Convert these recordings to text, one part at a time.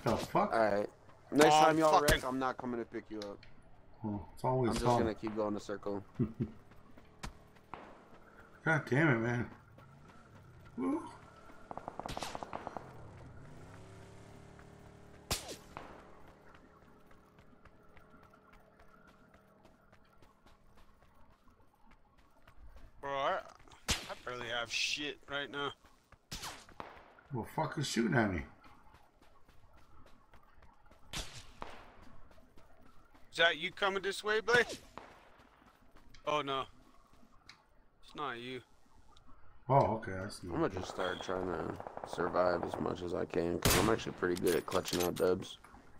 the fuck? Alright. Next time y'all fucking... wreck, I'm not coming to pick you up. Well, it's always I'm just gonna keep going in a circle. God damn it, man. Woo. Bro, I barely have shit right now. Well, fuck is shooting at me? Is that you coming this way, Blake? Oh, no. It's not you. Oh, okay. I see. I'm gonna just start trying to survive as much as I can, because I'm actually pretty good at clutching out dubs.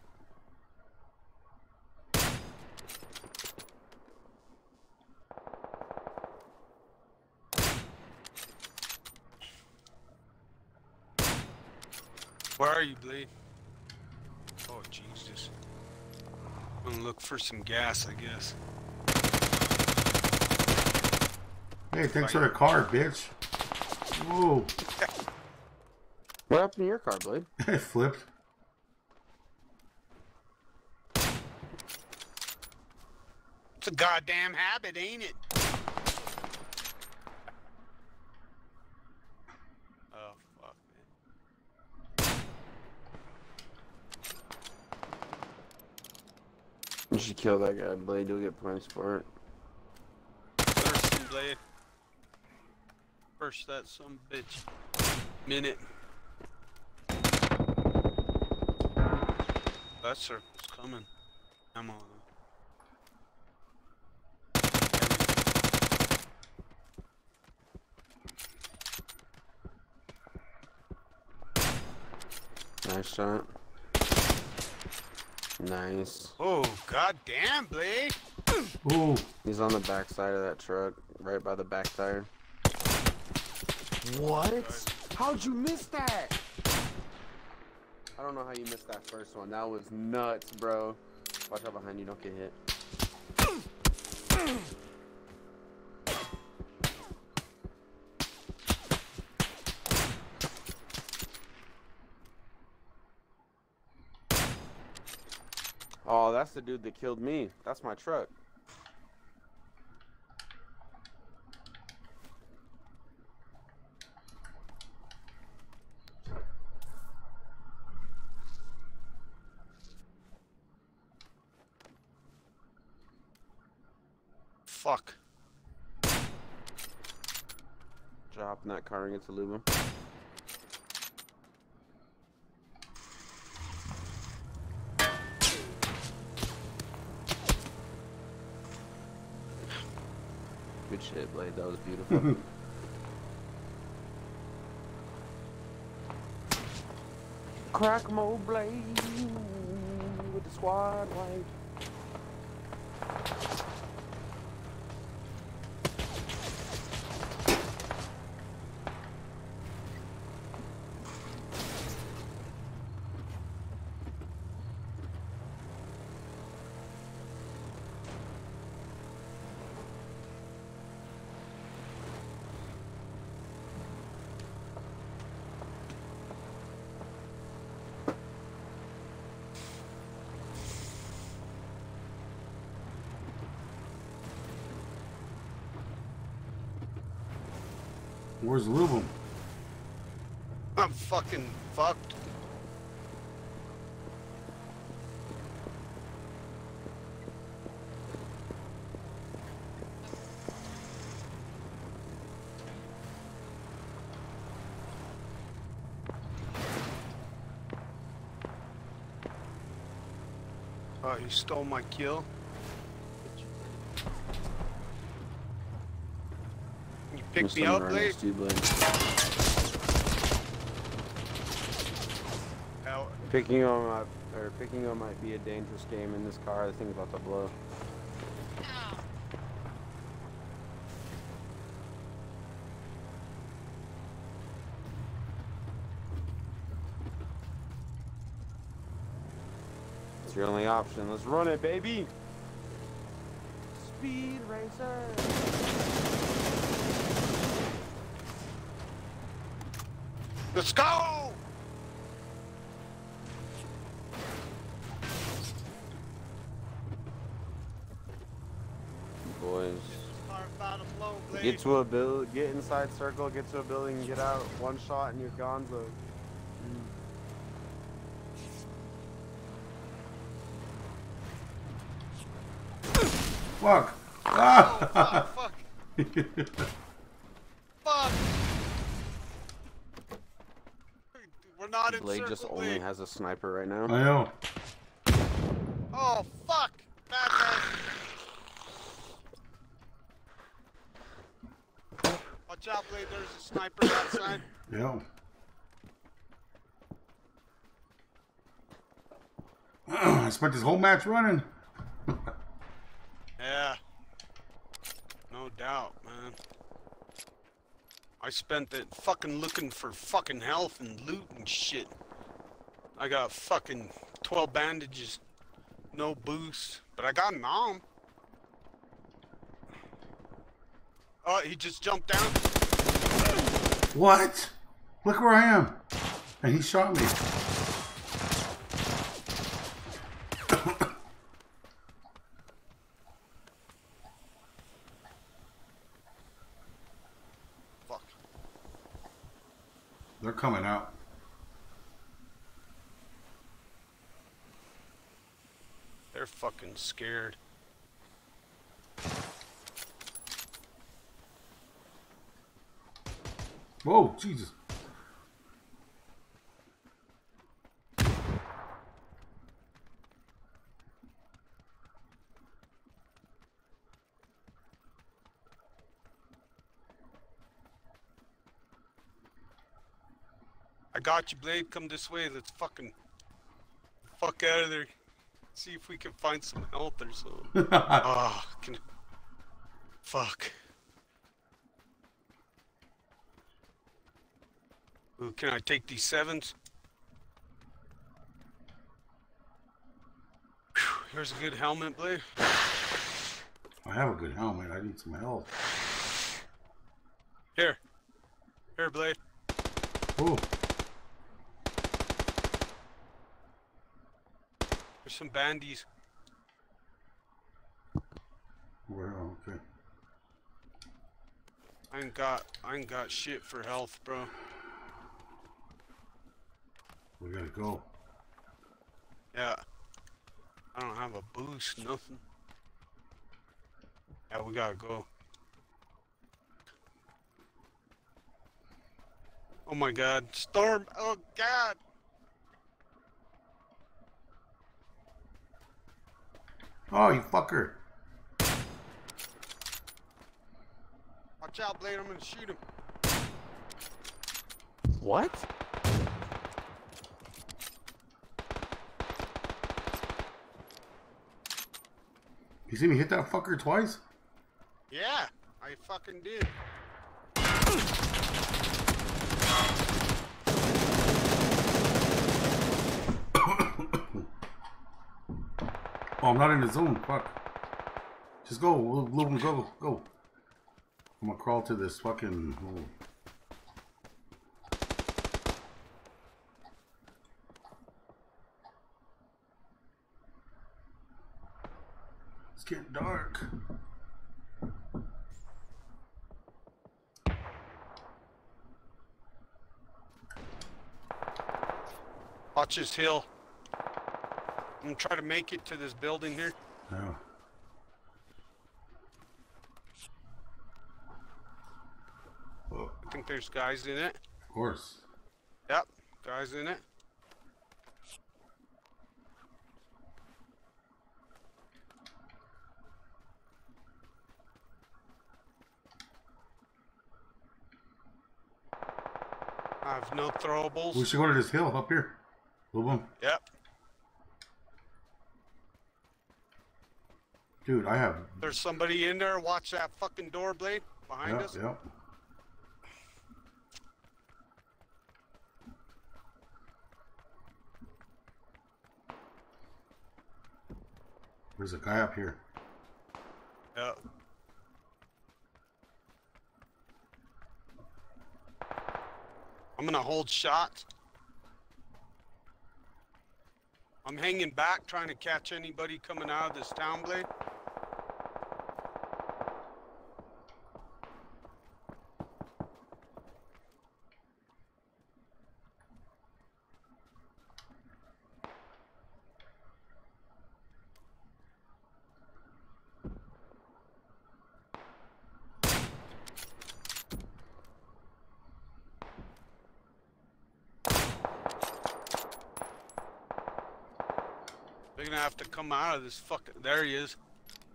Where are you, Blade? Oh, Jesus. I'm gonna look for some gas, I guess. Hey, thanks for the car, bitch. Whoa. What happened to your car, Blade? It flipped. It's a goddamn habit, ain't it? Oh, fuck, man. You should kill that guy, Blade. You'll get points for it. Thirsty, Blade. First that some bitch. Minute. That circle's coming. I'm on. Nice shot. Nice. Oh, goddamn, Blade. Ooh. He's on the back side of that truck, right by the back tire. What? How'd you miss that? I don't know how you missed that first one. That was nuts, bro. Watch out behind you, don't get hit. Oh, that's the dude that killed me. That's my truck. Fuck. Drop in that car and get to lube him. Good shit, Blade. That was beautiful. Crack mo Blade with the squad light. Where's Lubum? I'm fucking fucked. Oh, you stole my kill? You picked me up, Blade? Picking you up might be a dangerous game in this car. The thing's about to blow. It's your only option. Let's run it, baby! Speed racer! Let's go! Get to a build, get inside circle, get to a building, and get out. One shot and you're gonzo. Fuck. Oh, fuck. Fuck. We're not in Blade circle, just only Blade. has a sniper right now. I know. Oh, fuck. Bad guy. Watch out, Blade. There's a sniper outside. Yeah. I spent this whole match running. Yeah. No doubt, man. I spent it fucking looking for fucking health and loot and shit. I got fucking 12 bandages, no boost, but I got an arm. Oh, he just jumped down. What? Look where I am. And he shot me. Fuck. They're coming out. They're fucking scared. Whoa, Jesus. I got you, Blade. Come this way. Let's fucking fuck out of there. See if we can find some health or something. Ah, fuck. Ooh, can I take these 7s? Whew, here's a good helmet, Blade. I have a good helmet. I need some help. Here, Blade. Oh, There's some bandies. well, okay. I ain't got shit for health, bro. We gotta go. Yeah. I don't have a boost, nothing. Yeah, we gotta go. Oh my god, storm! Oh god! Oh, you fucker. Watch out, Blade, I'm gonna shoot him. What? You see me hit that fucker twice? Yeah, I fucking did. Oh, I'm not in the zone. Fuck. Just go. We'll go. Go. I'm gonna crawl to this fucking hole. It's getting dark. Watch this hill. I'm gonna try to make it to this building here. Yeah. Oh, I think there's guys in it. of course. Yep, guys in it. I have no throwables. We should go to this hill up here. Boom, boom. Yep. Dude, I have. There's somebody in there. Watch that fucking door, Blade, behind us. Yep. There's a guy up here. Yep. I'm gonna hold shots. I'm hanging back, trying to catch anybody coming out of this town, Blade. They're gonna have to come out of this fucking. There he is.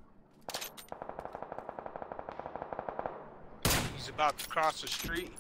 He's about to cross the street.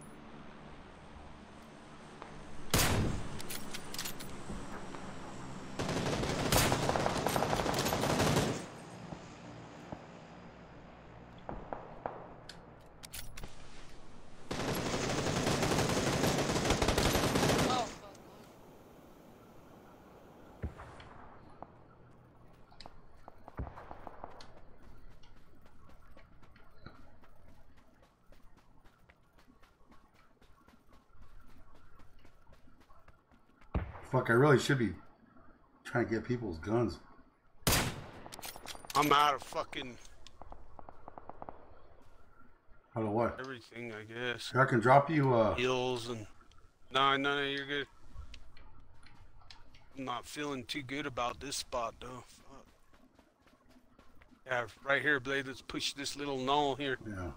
Fuck, I really should be trying to get people's guns. I'm out of fucking Out of what? everything, I guess. I can drop you, Heals and no, you're good. I'm not feeling too good about this spot though. Fuck. Yeah, right here, Blade. Let's push this little knoll here. yeah.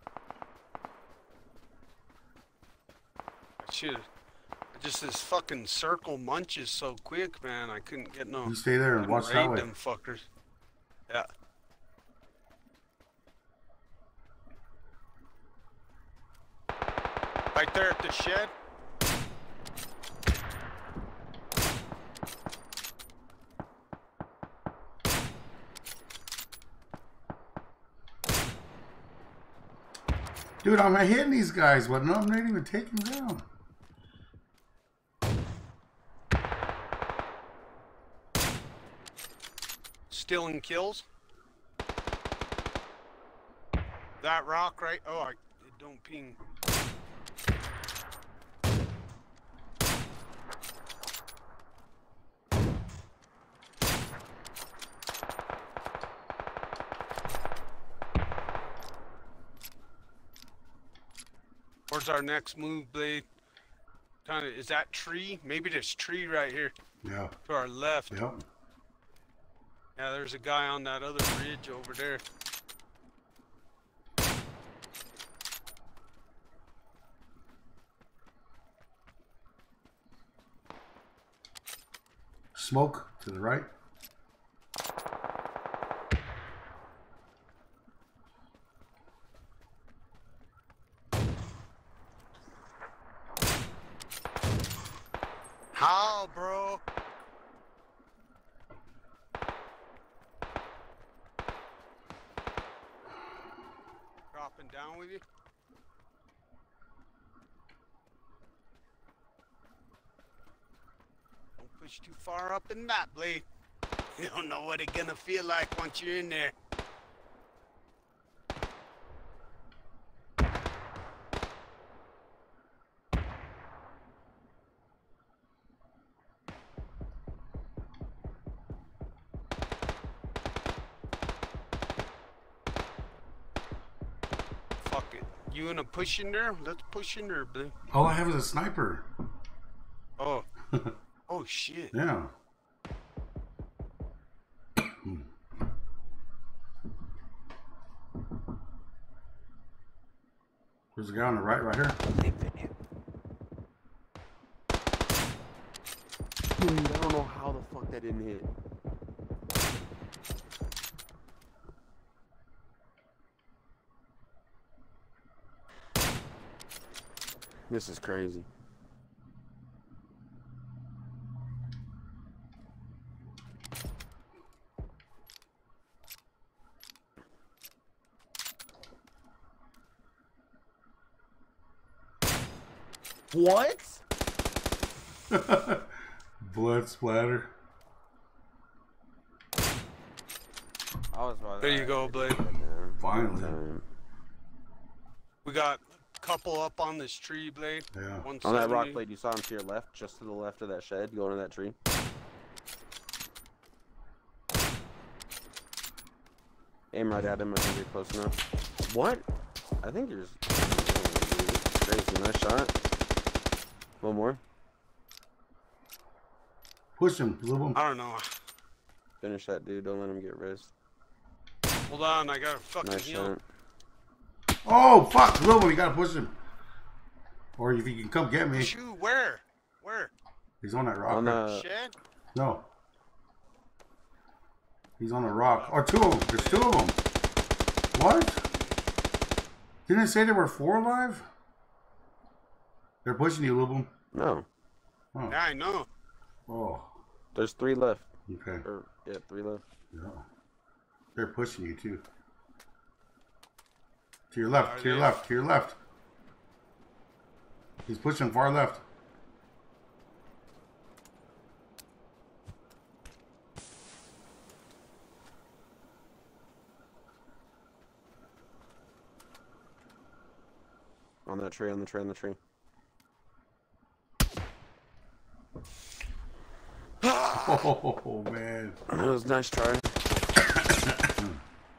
Shit. Just this fucking circle munches so quick, man. I couldn't get no. You stay there and watch that way. them fuckers. Yeah. Right there at the shed. Dude, I'm hitting these guys, but no, I'm not even taking them down. Stealing kills. That rock right. Oh, it don't ping. Where's our next move, Blade? Kind of, is that tree? Maybe this tree right here Yeah. to our left. Yep. Yeah, there's a guy on that other bridge over there. Smoke to the right. How, bro? Dropping down with you? Don't push too far up in that, Blade. You don't know what it's gonna feel like once you're in there. Fuck it. You wanna push in there? Let's push in there, Blade. All I have is a sniper. Oh. Oh, shit. Yeah. There's a guy on the right here. Dude, I don't know how the fuck that didn't hit. This is crazy. What? Blood splatter. I was about to- There you go, Blade. Finally. We got a couple up on this tree, Blade. Yeah. On that rock 170. blade, you saw him to your left, just to the left of that shed, going to that tree. Aim right at him, I think you're close enough. What? I think you're just... Crazy, nice shot. One more. Push him. Little I don't know. Finish that dude, don't let him get wrist. Hold on, I got a fucking Nice heal. shot. Oh, fuck. Little one, you gotta push him. Or if you can come get me. Shoot, where? Where? He's on that rock. On right? the... Shed? No. He's on a rock. Or two of them. There's two of them. What? Didn't it say there were 4 alive? They're pushing you, Lubum. No. Oh. Yeah, I know. Oh. There's 3 left. Okay. Or, yeah, 3 left. Yeah. They're pushing you too. To your left, Are to your they? left, to your left. He's pushing far left. On that tree, on the tree, on the tree. Oh man. That was nice try.